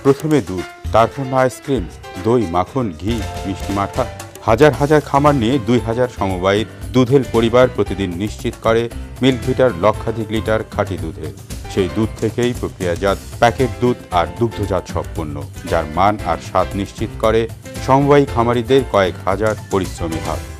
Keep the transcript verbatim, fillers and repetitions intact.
প্রথমে দুধ, তারপর না আইসক্রিম, দই, মাখন, ঘি, মিষ্টি মাঠা। হাজার হাজার খামার নিয়ে দুই হাজার সমবায়ীর দুধের পরিবার প্রতিদিন নিশ্চিত করে মিল্কভিটার লক্ষাধিক লিটার খাঁটি দুধের। সেই দুধ থেকেই প্রক্রিয়াজাত প্যাকেট দুধ আর দুগ্ধজাত সব পণ্য, যার মান আর স্বাদ নিশ্চিত করে সমবায়ী খামারিদের কয়েক হাজার পরিশ্রমী হাত।